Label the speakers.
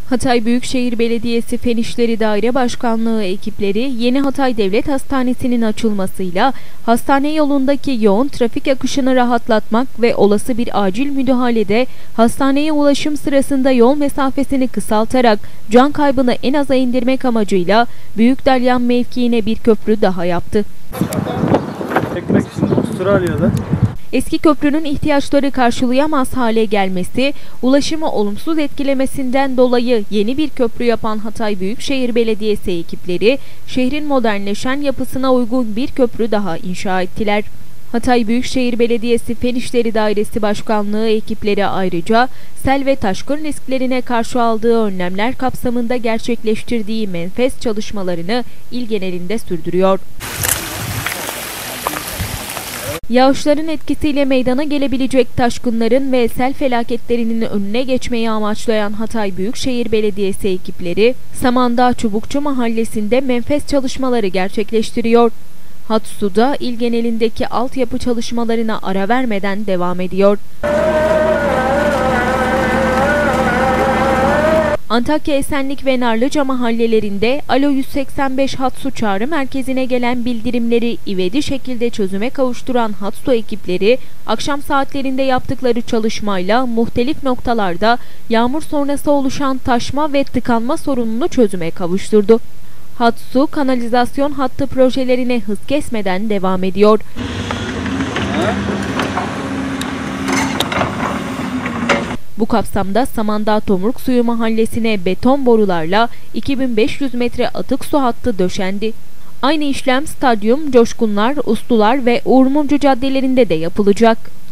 Speaker 1: Hatay Büyükşehir Belediyesi Fen İşleri Daire Başkanlığı ekipleri Yeni Hatay Devlet Hastanesi'nin açılmasıyla hastane yolundaki yoğun trafik akışını rahatlatmak ve olası bir acil müdahalede hastaneye ulaşım sırasında yol mesafesini kısaltarak can kaybını en aza indirmek amacıyla Büyükdalyan mevkiine bir köprü daha yaptı.
Speaker 2: Ekmek için Avustralya'da.
Speaker 1: Eski köprünün ihtiyaçları karşılayamaz hale gelmesi, ulaşımı olumsuz etkilemesinden dolayı yeni bir köprü yapan Hatay Büyükşehir Belediyesi ekipleri, şehrin modernleşen yapısına uygun bir köprü daha inşa ettiler. Hatay Büyükşehir Belediyesi Fen İşleri Dairesi Başkanlığı ekipleri ayrıca sel ve taşkın risklerine karşı aldığı önlemler kapsamında gerçekleştirdiği menfez çalışmalarını il genelinde sürdürüyor. Yağışların etkisiyle meydana gelebilecek taşkınların ve sel felaketlerinin önüne geçmeyi amaçlayan Hatay Büyükşehir Belediyesi ekipleri, Samandağ Çubukçu Mahallesi'nde menfez çalışmaları gerçekleştiriyor. Hat suda il genelindeki altyapı çalışmalarına ara vermeden devam ediyor. Antakya Esenlik ve Narlıca mahallelerinde Alo 185 Hatsu çağrı merkezine gelen bildirimleri ivedi şekilde çözüme kavuşturan Hatsu ekipleri akşam saatlerinde yaptıkları çalışmayla muhtelif noktalarda yağmur sonrası oluşan taşma ve tıkanma sorununu çözüme kavuşturdu. Hatsu kanalizasyon hattı projelerine hız kesmeden devam ediyor. Bu kapsamda Samandağ Tomruk Suyu Mahallesi'ne beton borularla 2500 metre atık su hattı döşendi. Aynı işlem Stadyum, Coşkunlar, Uslular ve Uğur Mumcu caddelerinde de yapılacak.